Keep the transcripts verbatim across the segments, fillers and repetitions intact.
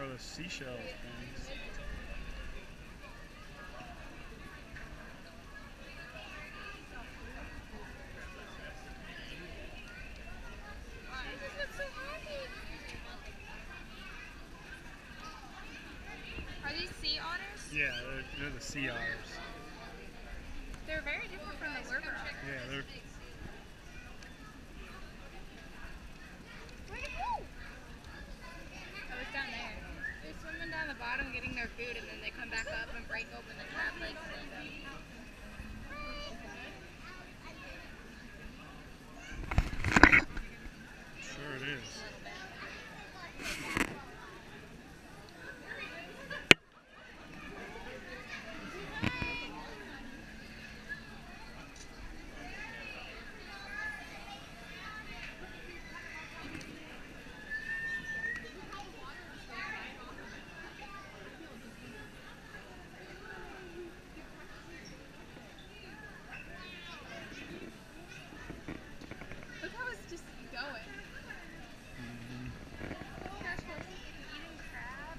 are the seashell things. Are these sea otters? Yeah, they're, they're the sea otters. They're very different from the river otters. Yeah, they're. I was down there. They're swimming down the bottom getting their food, and then they come back up and break open the crab legs and eat them. Sure it is. Look how it's just going. Mm-hmm. Eating crab.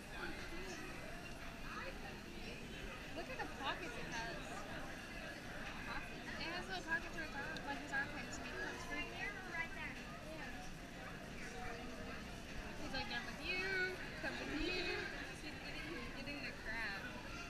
Look at the pockets it has. It has little pockets where his arm, like his armpits, and he puts food there. He's like, done with you, come with you. He's eating, eating the crab.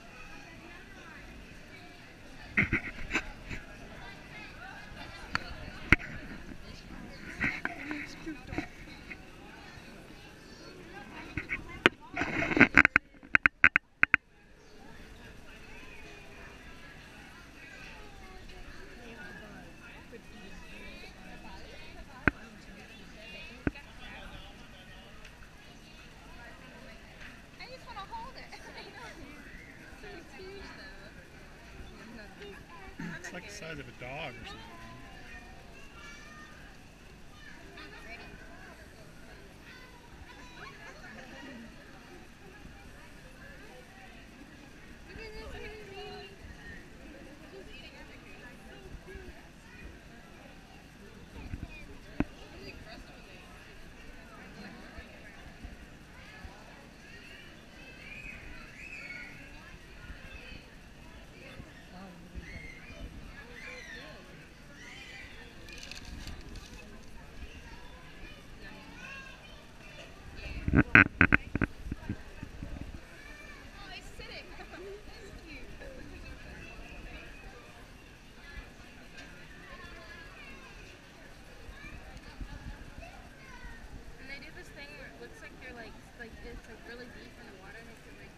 I just want to hold it. I know. It's huge though. It's like the size of a dog or something.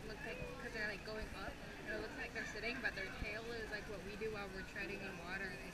But their tail is like what we do while we're treading in water.